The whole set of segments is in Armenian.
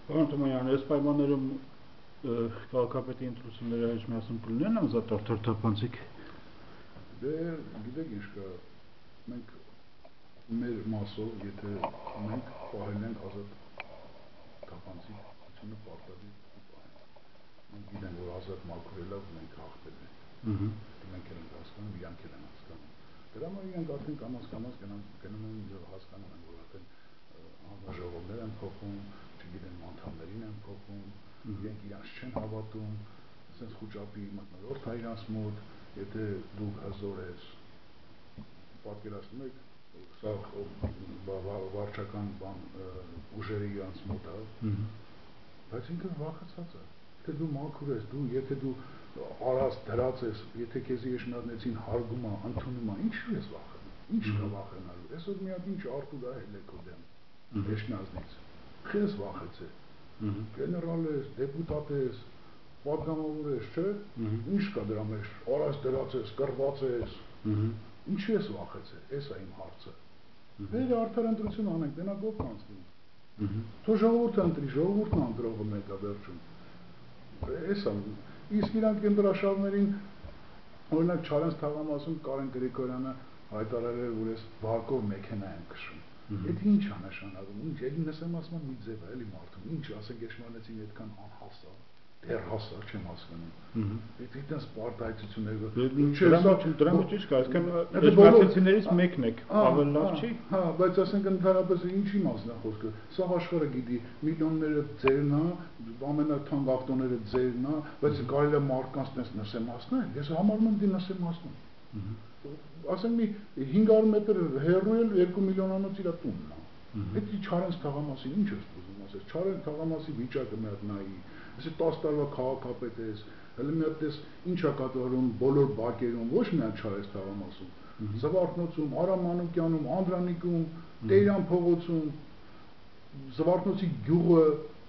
Պարոն Թումանյան, այս պայմաններում քաղաքապետի ընտրությունները հեշտամասն կլինեն ազատ արդարթափանցիկ։ Դե գիտեք ինչ կա, մենք մեր մասով, եթե մենք պահել ենք ազատ թափանցիկ ընտրությունը պարտադիր մենք գիտենք, որ ազատ մաքուրելով մենք հաղթել ենք, մենք էլ ենք հասկանում, իրանք էլ են հասկանում, դրա համար իրանք արդեն կամաց գնում են և հասկանում են, որ արդեն հանձնաժողովներ են փոխում, չգիտեմ անդամներին են փոխում, իրենք իրանց չեն հավատում, ասենց խուճապի մթնոլորտ է իրանց մոտ, եթե դուք հզոր ես, պատկերացնում եք, սա վարչական ուժերը իրանց մոտ է, բայց ինքը վախեցած է, եթե դու մաքուր ես, եթե դու արած դրած ես, եթե քեզի եշմիածներին հարգում է, ընդունում է, ինչու ես վախենում, ինչ կա վախենալու, այսօր մի հատ ինչ Արտուր է հելեքո դեմ, եշմիածնից, խես վախեցե, գեներալ ես, դեպուտատ ես, պատգամավոր ես, չէ, ինչ կա դրա մեջ, արած դրած ես, կռված ես, ինչու ես վախեցե, այս է իմ հարցը, մեր արդար ընտրություն անենք, դենակ ով կանցնի, թող ժողովուրդը ընտրի, ժողովուրդն ընտրողը մեկը վերջում, այս է, իսկ իրանք ընտրաշավներին, օրինակ Չարենց թաղամասում Կարեն Գրիգորյանը հայտարարել, որ ես բակով մեքենա եմ քշում, Եթե ինչ է նշանակում, ինչ, էլի նսեմ ասում մի ձև է, էլի մարդում, ինչ, ասենք եշմանեցին այդքան անհասա, դեռ հասա, չեմ հասկանում, այդպես պարտայցությունները, դրանով ճիշտ կա, այսքան եշմանեցիներից մեկն եք, ավելի լավ չի։ Հա, բայց ասենք ընդհանրապես ինչի մասն է խոսքը, սա աշխարհը գիտի, միլիոնները ձերն է, ամենաթանկ ավտոները ձերն է, բայց կարելի է մարդկանց տես նսեմ ասնել, ես համարում եմ դի նսեմ ասնում։ Ասենք մի 500 մետր հեռու էլ 2 միլիոնանոց իր տունն է։ Այդ Չարենց թաղամասին ինչ ես ուզում ասես, Չարենց թաղամասի վիճակը մի հատ նայի, ասես 10 տարվա քաղաքապետ ես, հələ մի հատ դες ինչ է կատարում բոլոր բակերում, ոչ միայն Չարենց թաղամասում, Զվարթնոցում, Արամ Մանուկյանում, Անդրանիկում, Տերյան փողոցում, Զվարթնոցի գյուղը,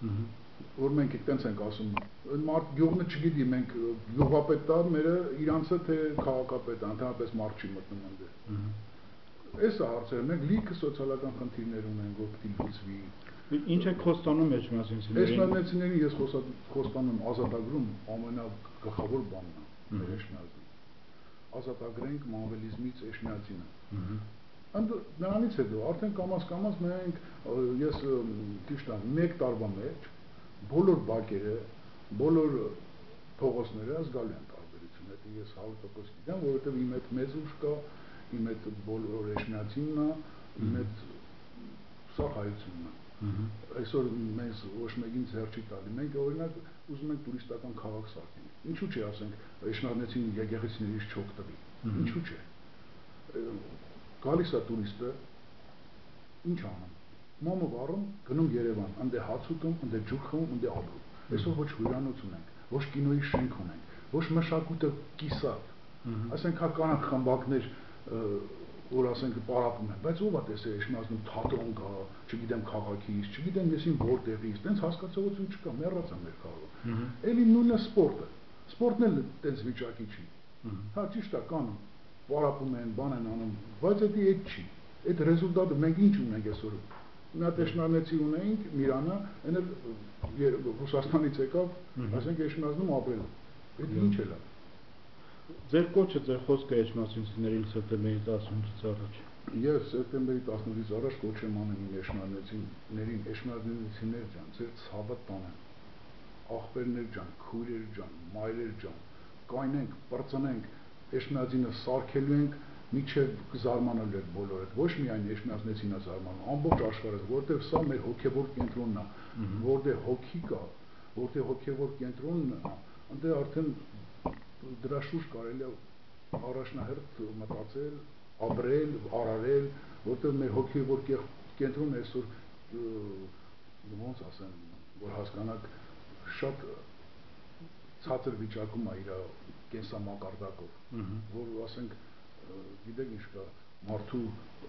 որ մենք այդպես ենք ասում, մարդ գյուղը չգիտի, մենք գյուղապետ տա, մերը իրանցը թե քաղաքապետ, ընդհանրապես մարդ չի մտնում այնտեղ։ Այս է հարցերը, մենք լիքը սոցիալական խնդիրներ ունենք, որ պիտի լուծվի։ Ինչ եք խոստանում եշմիածնիներին։ Եշմիածնիներին ես խոստանում ազատագրում ամենագլխավոր բանն է մեր եշմիածին։ Ազատագրենք մանվելիզմից եշմիածինը։ Նրանից հետո արդեն կամաց մենք ես ճիշտ է 1 տարվա մեջ բոլոր բակերը, բոլոր փողոցները զգալու են տարբերություն, դա ես 100% գիտեմ, որովհետև իմ հետ մեծ ուժ կա, իմ հետ բոլոր եշմիածինն է, իմ հետ սա հայությունն է։ Այսօր մենք ոչ մեկին ձեռ չի տալի, մենք օրինակ ուզում ենք տուրիստական քաղաք սարքենք, ինչու՞ չի ասենք եշմիածին եկեղեցիներից չօգտվի, ինչու՞ չէ։ Գալիս է տուրիստը, ինչ անում, մոմը վառում, գնում Երևան, ընդ է հաց ուտում, ընդ է ջուր խմում, ընդ է ապրում, այսօր ոչ հյուրանոց ունենք, ոչ կինոյի շենք ունենք, ոչ մշակույթը կիսատ, ասենք հա կանանք խմբակներ, որ ասենք պարապում են, բայց ով է տեսել եշմիածնում թատրոն կա, չգիտեմ քաղաքից, չգիտեմ եսին որտեղից, տենց հասկացողություն չկա, մեռած է մեր քաղաքը։ Էլի նույնը սպորտը, սպորտն էլ տենց վիճակի չի։ Հա ճիշտ է կան, պարապում են, բան են անում, բայց դա այդ չի։ Այդ ռեզուլտատը մենք ինչ ունենք այսօր։ Մի հատ եշմիածնի ունեինք Միրանը, այն էլ Ռուսաստանից եկավ, ասենք եշմիածնում ապրել։ Այդ ինչ է լավ։ Ձեր կոչը, ձեր խոսքը եշմիածնիներին սեպտեմբերի 18-ից առաջ։ Ես սեպտեմբերի 18-ից առաջ կոչ եմ անում իմ եշմիածնիներին, եշմիածնիներ ջան, ձեր ցավը տանեմ, աղբերներ ջան, քույրեր ջան, մայրեր ջան, կայնենք, պրծնենք, եշմիածինը սարքելու ենք, միջև կզարմանալու եք բոլորդ, ոչ միայն եշմիածնիցին է զարմանում, ամբողջ աշխարհը, որտեղ սա մեր հոգևոր կենտրոնն է, որտեղ հոգի կա, որտեղ հոգևոր կենտրոնն է, այնտեղ արդեն դրա շուրջ կարելի է առաջնահերթ մտածել, ապրել, արարել, որտեղ մեր հոգևոր կենտրոնը այսօր ոնց ասեմ, որ հասկանաք, շատ ցածր վիճակում է իր կենսամակարդակով, որ ասենք, գիտեք ինչ կա, մարդու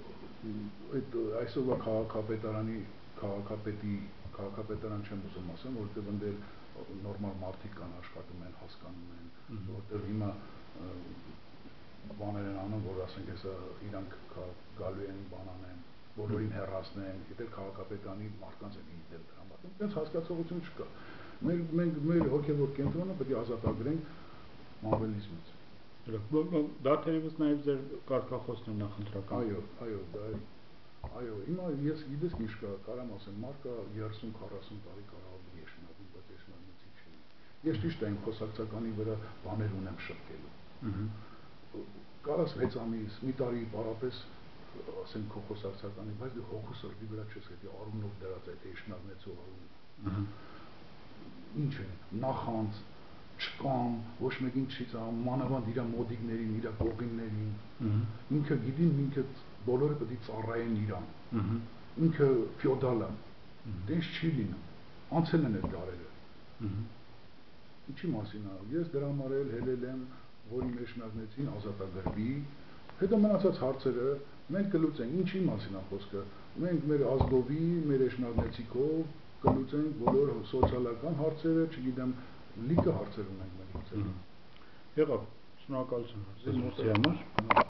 այդ այսօրվա քաղաքապետարանի քաղաքապետարան չեմ ուզում ասեմ, որովհետև ընդ նորմալ մարդիկ կան աշխատում են, հասկանում են, որտեղ հիմա բաներ են անում, որ ասենք հեսա իրանք գալու են, բան անեն, բոլորին հեռացնեն, եթե քաղաքապետանի մարդկանց են ինտել դրա մասին, այնպես հասկացողություն չկա։ Մեր հոգևոր կենտրոնը պետք է ազատագրենք մավելիզմից։ Դա թերևս նաև ձեր կարգախոսն է նախընտրական։ Այո, հիմա ես գիտես ինչ կա, կարամ ասեմ, մարկա 30-40 տարի կարող է եշնագին, բայց եշնագնացի չի։ Ես ճիշտ եմ խոսակցականի վրա բաներ ունեմ շփվելու։ Կարաս 6 ամիս, մի տարի պարապես ասեմ քո խոսակցականի, բայց դու հոգու սրտի վրա չես հետի արունով դրած այդ եշնագնեցող արունը։ Ինչ է, նախանց չկան, ոչ մեկին չի ծաղում, մանավանդ իր մոդիկներին, իր կողիններին, ինքը գիտին, ինքը բոլորը պետք է ծառայեն իրան, ինքը ֆյոդալ է, դες չի լինում, անցել են այդ դարերը, ինչի մասին է, ես դրա համար հելել եմ, որ իմ եշնագնեցին ազատագրվի, հետո մնացած հարցերը մենք կլուծենք, ինչի մասին է խոսքը, մենք մեր ազգովի, մեր եշնագնեցիկով կլուծենք բոլոր սոցիալական հարցերը, չգիտեմ, լիքը հարցեր ունենք մենք լուծելու։ Եղավ, շնորհակալություն հարցազրույցի համար։